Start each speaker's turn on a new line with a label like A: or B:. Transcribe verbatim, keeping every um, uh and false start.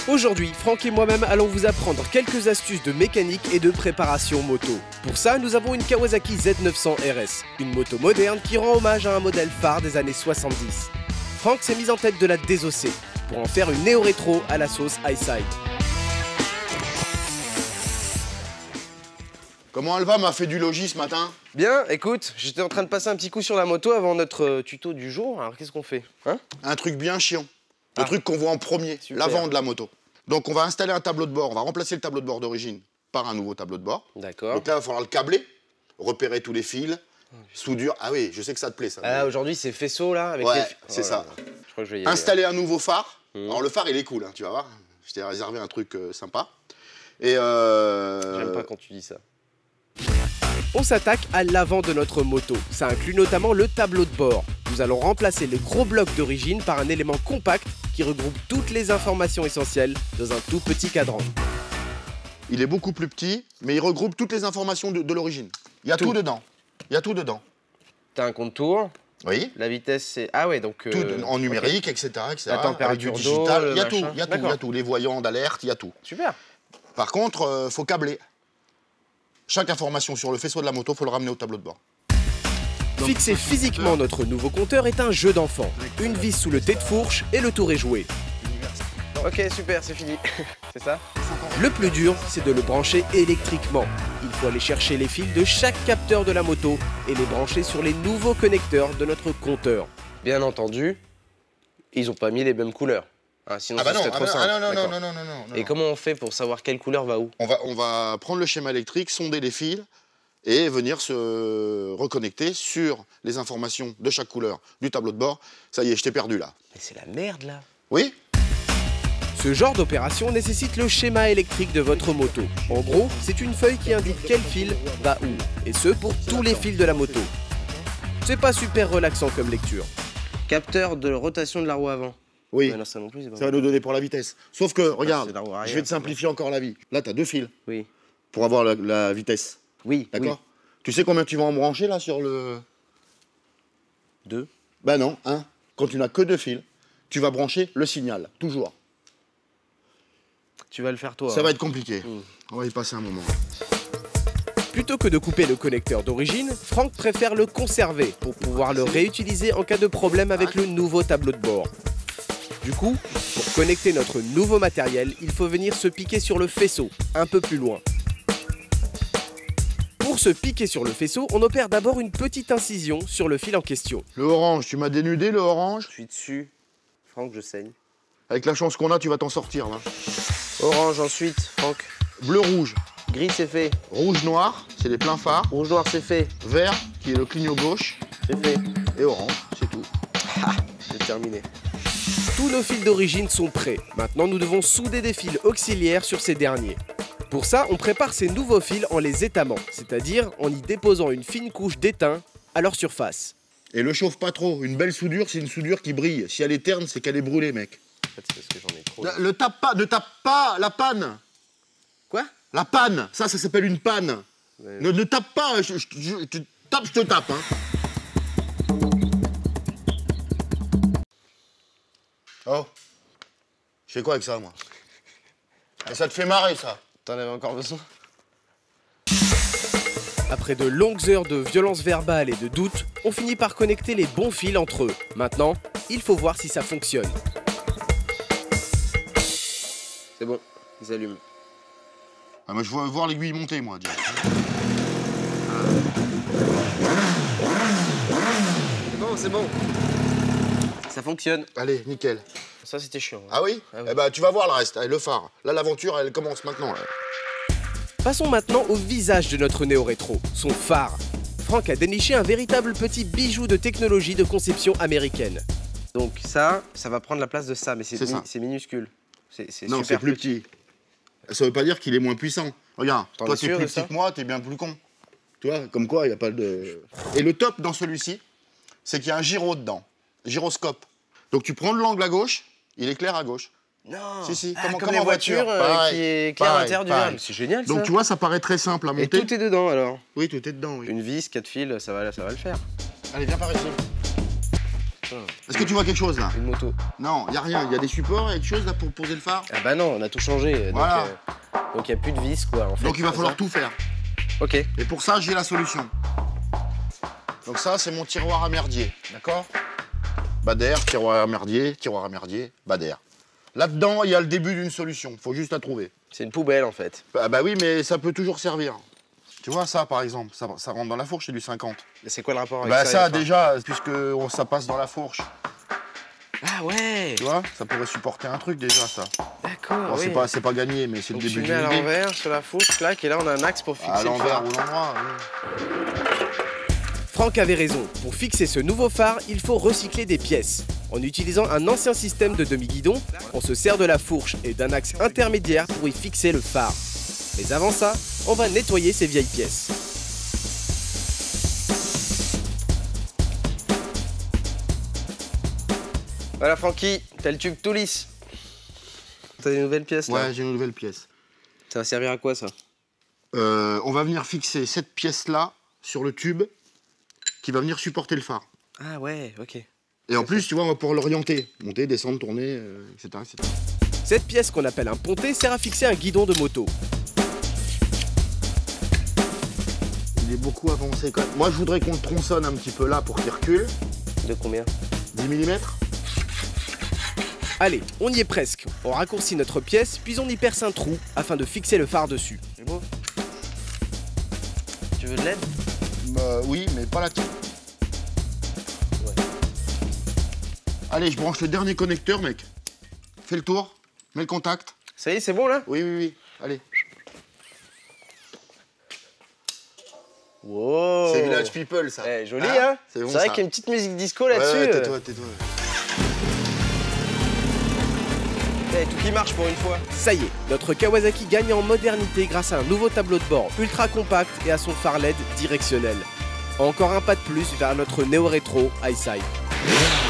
A: Aujourd'hui, Franck et moi-même allons vous apprendre quelques astuces de mécanique et de préparation moto. Pour ça, nous avons une Kawasaki Z neuf cents R S, une moto moderne qui rend hommage à un modèle phare des années soixante-dix. Franck s'est mis en tête de la désosser, pour en faire une néo-rétro à la sauce Highside.
B: Comment elle va, m'a fait du logis ce matin?
A: Bien, écoute, j'étais en train de passer un petit coup sur la moto avant notre tuto du jour, alors qu'est-ce qu'on fait, hein?
B: Un truc bien chiant. Le
A: ah.
B: truc qu'on voit en premier, l'avant de la moto. Donc on va installer un tableau de bord, on va remplacer le tableau de bord d'origine par un nouveau tableau de bord.
A: D'accord.
B: Donc là, il va falloir le câbler, repérer tous les fils, soudure. Ah oui, je sais que ça te plaît ça.
A: Ah, mais... Aujourd'hui, c'est faisceau là avec
B: ouais,
A: les...
B: c'est oh, ça.
A: Je crois que je vais y aller,
B: installer là. un nouveau phare.
A: Mmh.
B: Alors le phare, il est cool, hein, tu vas voir. Je t'ai réservé un truc euh, sympa. Et euh...
A: J'aime pas quand tu dis ça. On s'attaque à l'avant de notre moto. Ça inclut notamment le tableau de bord. Nous allons remplacer le gros bloc d'origine par un élément compact qui regroupe toutes les informations essentielles dans un tout petit cadran.
B: Il est beaucoup plus petit, mais il regroupe toutes les informations de, de l'origine. Il y a tout. tout dedans. Il y a tout dedans.
A: T'as un contour.
B: Oui.
A: La vitesse, c'est... Ah ouais, donc... Euh...
B: Tout en numérique, okay. et cetera, et cetera.
A: La température
B: du digital. Il y a
A: machin.
B: tout, il y a tout, il y a tout. Les voyants d'alerte, il y a tout.
A: Super.
B: Par contre, il euh, faut câbler. Chaque information sur le faisceau de la moto, il faut le ramener au tableau de bord.
A: Fixer physiquement notre nouveau compteur est un jeu d'enfant. Une vis sous le thé de fourche et le tour est joué. Ok, super, c'est fini. C'est ça? Le plus dur, c'est de le brancher électriquement. Il faut aller chercher les fils de chaque capteur de la moto et les brancher sur les nouveaux connecteurs de notre compteur. Bien entendu, ils n'ont pas mis les mêmes couleurs. Ah, sinon,
B: ah bah non,
A: trop
B: ah bah,
A: simple.
B: Ah non, non, non, non, non, non.
A: Et comment on fait pour savoir quelle couleur va où?
B: on va, on va prendre le schéma électrique, sonder les fils et venir se reconnecter sur les informations de chaque couleur du tableau de bord. Ça y est, je t'ai perdu là.
A: Mais c'est la merde là.
B: Oui.
A: Ce genre d'opération nécessite le schéma électrique de votre moto. En gros, c'est une feuille qui indique quel fil va où, et ce pour tous les fils de la moto. C'est pas super relaxant comme lecture. Capteur de rotation de la roue avant.
B: Oui,
A: non, ça, non plus, pas
B: ça va nous donner pour la vitesse. Sauf que, regarde,
A: arrière,
B: je vais te simplifier encore la vie. Là, tu as deux fils
A: oui.
B: pour avoir la, la vitesse.
A: Oui,
B: d'accord.
A: Oui.
B: Tu sais combien tu vas en brancher, là, sur le...
A: Deux.
B: Ben non, un. Quand tu n'as que deux fils, tu vas brancher le signal, toujours.
A: Tu vas le faire toi.
B: Ça
A: hein.
B: va être compliqué.
A: Mmh.
B: On va y passer un moment.
A: Plutôt que de couper le connecteur d'origine, Franck préfère le conserver pour pouvoir le réutiliser en cas de problème avec le nouveau tableau de bord. Du coup, pour connecter notre nouveau matériel, il faut venir se piquer sur le faisceau, un peu plus loin. Pour se piquer sur le faisceau, on opère d'abord une petite incision sur le fil en question.
B: Le orange, tu m'as dénudé le orange?
A: Je suis dessus. Franck, je saigne.
B: Avec la chance qu'on a, tu vas t'en sortir là.
A: Orange ensuite, Franck.
B: Bleu-rouge.
A: Gris, c'est fait.
B: Rouge-noir, c'est les pleins phares.
A: Rouge-noir, c'est fait.
B: Vert, qui est le clignot gauche.
A: C'est fait.
B: Et orange, c'est tout.
A: Ah, c'est terminé. Tous nos fils d'origine sont prêts. Maintenant, nous devons souder des fils auxiliaires sur ces derniers. Pour ça, on prépare ces nouveaux fils en les étamant, c'est-à-dire en y déposant une fine couche d'étain à leur surface.
B: Et le chauffe pas trop. Une belle soudure, c'est une soudure qui brille. Si elle est terne, c'est qu'elle est brûlée, mec.
A: En fait, c'est parce que j'en ai trop.
B: Le, le tape pas, ne tape pas la panne.
A: Quoi?
B: La panne, ça, ça s'appelle une panne.
A: Ouais.
B: Ne, ne tape pas, je, je, je, je tape, je te tape. Hein. Oh, je fais quoi avec ça, moi? Et ça te fait marrer, ça?
A: T'en avais encore besoin? Après de longues heures de violence verbale et de doute, on finit par connecter les bons fils entre eux. Maintenant, il faut voir si ça fonctionne. C'est bon, ils allument.
B: Ah, moi, je veux voir l'aiguille monter, moi, direct.
A: C'est bon, c'est bon. Ça fonctionne.
B: Allez, nickel.
A: Ça, c'était chiant. Hein.
B: Ah oui, ah oui. Eh ben, tu vas voir le reste, allez, le phare. Là, l'aventure, elle commence maintenant. Là.
A: Passons maintenant au visage de notre néo-rétro, son phare. Franck a déniché un véritable petit bijou de technologie de conception américaine. Donc ça, ça va prendre la place de ça, mais c'est mi minuscule. C'est
B: non, c'est plus petit. petit. Ça veut pas dire qu'il est moins puissant. Regarde, toi, t'es plus petit que moi, t'es bien plus con. Tu vois, comme quoi, il n'y a pas de... Et le top dans celui-ci, c'est qu'il y a un gyro dedans, gyroscope. Donc tu prends l'angle à gauche, il éclaire à gauche.
A: Non.
B: Si, si,
A: ah,
B: comme,
A: comme,
B: comme
A: les
B: en
A: voitures
B: voiture,
A: euh, qui éclairent à l'intérieur du verre. C'est génial, ça.
B: Donc tu vois, ça paraît très simple à monter.
A: Et tout est dedans, alors?
B: Oui, tout est dedans, oui.
A: Une vis, quatre fils, ça va, ça va le faire.
B: Allez, viens par ici. Est-ce que tu vois quelque chose là?
A: Une moto.
B: Non, il y a rien. Il y a des supports, il y a quelque chose là pour poser le phare?
A: Ah bah non, on a tout changé.
B: Voilà.
A: Donc il n'y a plus de vis quoi. En fait,
B: donc il va falloir
A: ça.
B: tout faire.
A: Ok.
B: Et pour ça, j'ai la solution. Donc ça, c'est mon tiroir à merdier, d'accord? Bader, tiroir à merdier, tiroir à merdier, Bader. Là-dedans, il y a le début d'une solution. Il faut juste la trouver.
A: C'est une poubelle en fait.
B: Bah, bah oui, mais ça peut toujours servir. Tu vois ça, par exemple, ça, ça rentre dans la fourche, c'est du cinquante.
A: Et c'est quoi le rapport avec
B: bah,
A: ça?
B: Ça, déjà, puisque on, ça passe dans la fourche.
A: Ah ouais.
B: Tu vois, ça pourrait supporter un truc déjà, ça.
A: D'accord.
B: Bon,
A: oui.
B: c'est pas, pas gagné, mais c'est le début
A: tu
B: du
A: mets à l'envers sur la fourche, clac, et là on a un axe pour fixer
B: à
A: le phare.
B: l'envers ou l'endroit, oui.
A: Franck avait raison. Pour fixer ce nouveau phare, il faut recycler des pièces. En utilisant un ancien système de demi-guidon, on se sert de la fourche et d'un axe intermédiaire pour y fixer le phare. Mais avant ça, on va nettoyer ces vieilles pièces. Voilà Francky, t'as le tube tout lisse. T'as des nouvelles pièces là?
B: Ouais, j'ai une nouvelle pièce.
A: Ça va servir à quoi ça?
B: euh, On va venir fixer cette pièce-là sur le tube qui va venir supporter le phare.
A: Ah ouais, ok.
B: Et en plus, tu vois, on va pouvoir l'orienter. Monter, descendre, tourner, euh, et cetera, et cetera.
A: Cette pièce qu'on appelle un pontet sert à fixer un guidon de moto.
B: Il est beaucoup avancé quand même. Moi, je voudrais qu'on le tronçonne un petit peu là pour qu'il recule.
A: De combien?
B: dix millimètres.
A: Allez, on y est presque. On raccourcit notre pièce, puis on y perce un trou afin de fixer le phare dessus. C'est beau. Tu veux de l'aide?
B: Bah oui, mais pas là-dessus.
A: Ouais.
B: Allez, je branche le dernier connecteur, mec. Fais le tour, mets le contact.
A: Ça y est, c'est bon là?
B: Oui, oui, oui. Allez.
A: Wow.
B: C'est Village People, ça.
A: Eh, joli,
B: ah,
A: hein?
B: C'est bon,
A: vrai
B: ça.
A: qu'il y a une petite musique disco là-dessus.
B: Ouais, ouais,
A: euh.
B: tais-toi, tais-toi.
A: Eh, tout qui marche pour une fois. Ça y est, notre Kawasaki gagne en modernité grâce à un nouveau tableau de bord ultra compact et à son phare L E D directionnel. Encore un pas de plus vers notre néo-rétro Highside.